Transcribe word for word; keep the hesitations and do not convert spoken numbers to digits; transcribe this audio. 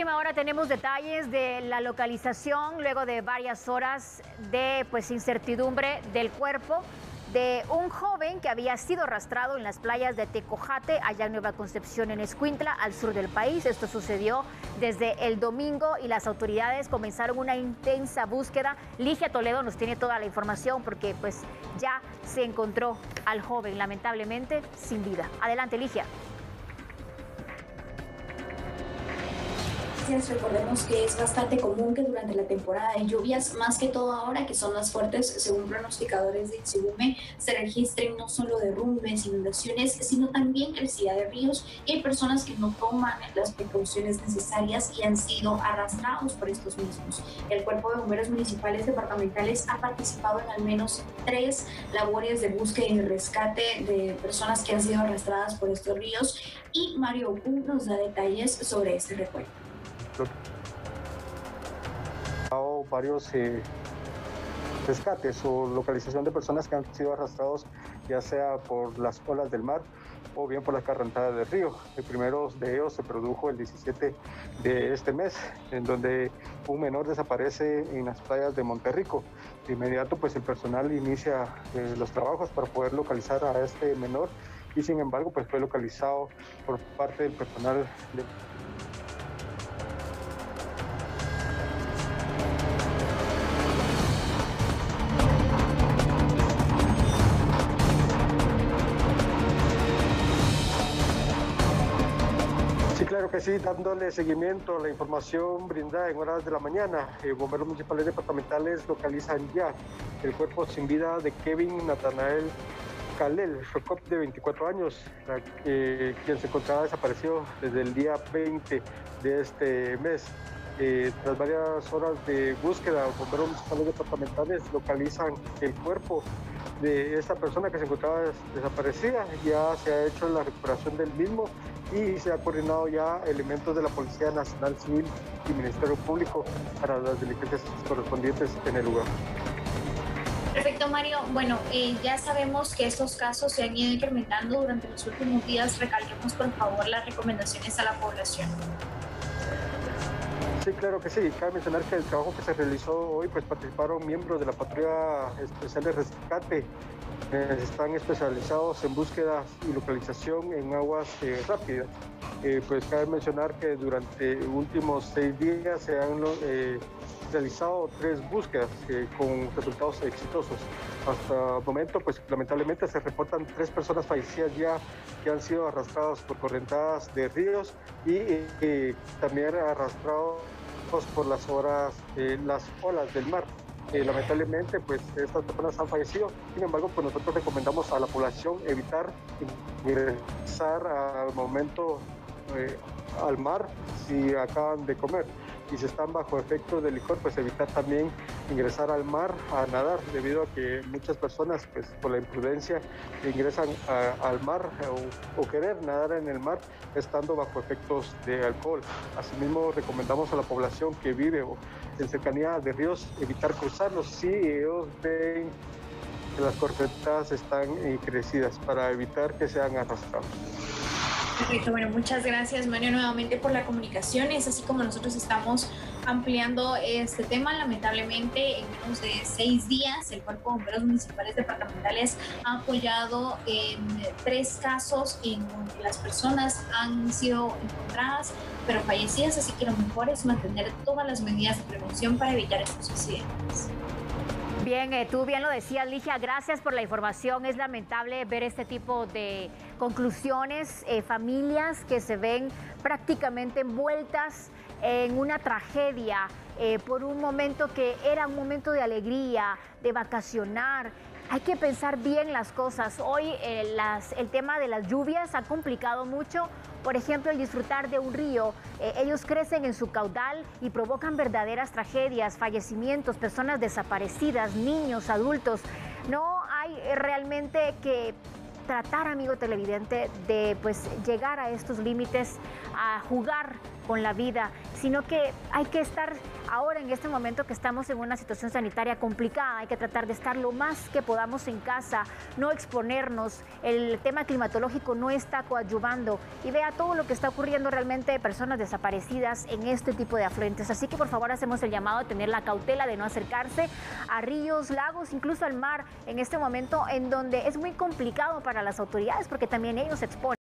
última hora tenemos detalles de la localización luego de varias horas de pues incertidumbre del cuerpo de un joven que había sido arrastrado en las playas de Tecojate, allá en Nueva Concepción, en Escuintla, al sur del país. Esto sucedió desde el domingo y las autoridades comenzaron una intensa búsqueda. Ligia Toledo nos tiene toda la información porque pues ya se encontró al joven, lamentablemente, sin vida. Adelante, Ligia. Recordemos que es bastante común que durante la temporada de lluvias, más que todo ahora que son más fuertes, según pronosticadores de INSIGUME, se registren no solo derrumbes, inundaciones, sino también crecida de ríos, y hay personas que no toman las precauciones necesarias y han sido arrastrados por estos mismos. El Cuerpo de Bomberos Municipales Departamentales ha participado en al menos tres labores de búsqueda y rescate de personas que han sido arrastradas por estos ríos, y Mario Ocú nos da detalles sobre este recuento. Varios eh, rescates o localización de personas que han sido arrastrados ya sea por las olas del mar o bien por la correntada del río. El primero de ellos se produjo el diecisiete de este mes, en donde un menor desaparece en las playas de Monterrico. De inmediato pues el personal inicia eh, los trabajos para poder localizar a este menor, y sin embargo pues fue localizado por parte del personal de Claro que sí, dándole seguimiento a la información brindada en horas de la mañana. Eh, bomberos municipales departamentales localizan ya el cuerpo sin vida de Kevin Natanael Calel Rocop, de veinticuatro años, la, eh, quien se encontraba desaparecido desde el día veinte de este mes. Eh, tras varias horas de búsqueda, bomberos municipales departamentales localizan el cuerpo de esta persona que se encontraba des desaparecida. Ya se ha hecho la recuperación del mismo y se ha coordinado ya elementos de la Policía Nacional Civil y Ministerio Público para las diligencias correspondientes en el lugar. Perfecto, Mario. Bueno, eh, ya sabemos que estos casos se han ido incrementando durante los últimos días. Recalquemos, por favor, las recomendaciones a la población. Sí, claro que sí. Cabe mencionar que el trabajo que se realizó hoy, pues participaron miembros de la Patrulla Especial de Rescate. Eh, están especializados en búsqueda y localización en aguas eh, rápidas. Eh, pues cabe mencionar que durante los últimos seis días se han eh, realizado tres búsquedas eh, con resultados exitosos. Hasta el momento, pues lamentablemente se reportan tres personas fallecidas ya que han sido arrastradas por correntadas de ríos y eh, también arrastrados por las, horas, eh, las olas del mar. Eh, lamentablemente, pues estas personas han fallecido. Sin embargo, pues nosotros recomendamos a la población evitar ingresar al momento eh, al mar si acaban de comer, y si están bajo efecto de licor, pues evitar también ingresar al mar a nadar, debido a que muchas personas, pues por la imprudencia, ingresan a, al mar o, o querer nadar en el mar estando bajo efectos de alcohol. Asimismo, recomendamos a la población que vive en cercanía de ríos evitar cruzarlos si ellos ven que las correntadas están crecidas, para evitar que sean arrastrados. Perfecto, bueno, muchas gracias, Mario, nuevamente por la comunicación. Es así como nosotros estamos ampliando este tema. Lamentablemente, en menos de seis días, el Cuerpo de Bomberos Municipales Departamentales ha apoyado en tres casos en donde las personas han sido encontradas, pero fallecidas, así que lo mejor es mantener todas las medidas de prevención para evitar estos accidentes. Bien, eh, tú bien lo decías, Ligia, gracias por la información. Es lamentable ver este tipo de conclusiones, eh, familias que se ven prácticamente envueltas en una tragedia eh, por un momento que era un momento de alegría, de vacacionar. Hay que pensar bien las cosas. Hoy eh, las, el tema de las lluvias ha complicado mucho. Por ejemplo, el disfrutar de un río. Eh, ellos crecen en su caudal y provocan verdaderas tragedias, fallecimientos, personas desaparecidas, niños, adultos. No hay eh, realmente que tratar, amigo televidente, de pues llegar a estos límites, a jugar con la vida, sino que hay que estar ahora en este momento que estamos en una situación sanitaria complicada, hay que tratar de estar lo más que podamos en casa, no exponernos. El tema climatológico no está coadyuvando y vea todo lo que está ocurriendo realmente de personas desaparecidas en este tipo de afluentes. Así que por favor hacemos el llamado a tener la cautela de no acercarse a ríos, lagos, incluso al mar en este momento en donde es muy complicado para las autoridades porque también ellos se exponen.